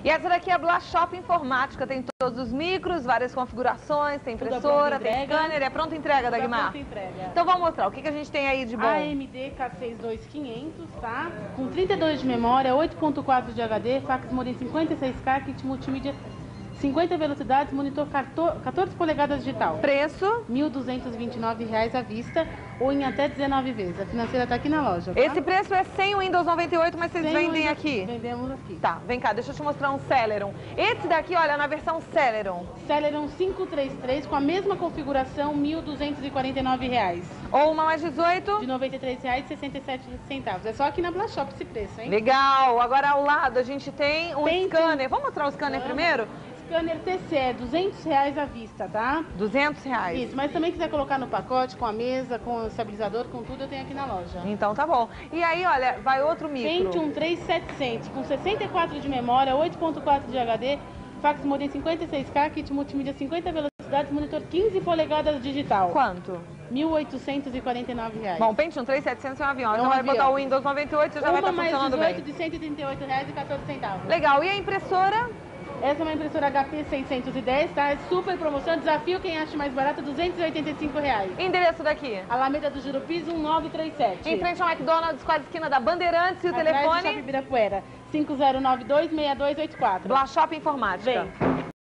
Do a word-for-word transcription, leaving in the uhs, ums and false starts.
E essa daqui é a Blashop Informática, tem todos os micros, várias configurações, tem impressora, tem scanner, é pronta entrega, Dagmar? Pronta entrega. Então vamos mostrar, o que, que a gente tem aí de bom? A M D K seis dois mil e quinhentos, tá? Com trinta e dois de memória, oito ponto quatro de H D, fax modem cinquenta e seis K, kit multimídia cinquenta velocidades, monitor quatorze polegadas digital. Preço? mil duzentos e vinte e nove reais à vista ou em até dezenove vezes. A financeira está aqui na loja, tá? Esse preço é sem o Windows noventa e oito, mas vocês Sem vendem Windows, aqui? Vendemos aqui. Tá, vem cá, deixa eu te mostrar um Celeron. Esse daqui, olha, na versão Celeron. Celeron quinhentos e trinta e três com a mesma configuração, mil duzentos e quarenta e nove reais. Ou uma mais dezoito? De noventa e três reais e sessenta e sete centavos. É só aqui na Blashop esse preço, hein? Legal. Agora ao lado a gente tem um Tem scanner. Vamos mostrar o scanner Vamos. primeiro? Scanner T C é duzentos reais à vista, tá? duzentos reais. Isso, mas também quiser colocar no pacote, com a mesa, com o estabilizador, com tudo, eu tenho aqui na loja. Então tá bom. E aí, olha, vai outro micro. Pentium três mil e setecentos, com sessenta e quatro de memória, oito ponto quatro de H D, fax modem cinquenta e seis K, kit multimídia cinquenta velocidades, monitor quinze polegadas digital. Quanto? mil oitocentos e quarenta e nove reais. Bom, Pentium três mil e setecentos é um avião. É Então um vai avião. botar o Windows noventa e oito, você já Uma vai estar mais funcionando dezoito bem. de cento e trinta e oito reais e quatorze centavos. Legal. E a impressora? Essa é uma impressora H P seiscentos e dez, tá? É super promoção, desafio quem acha mais barato, duzentos e oitenta e cinco reais. Endereço daqui? Alameda do Jurupis, um nove três sete. Em frente ao McDonald's, quase esquina da Bandeirantes. E o Atrás do telefone? Shopping Ibirapuera, cinco zero nove dois, seis dois oito quatro. Blashop Informática. Vem.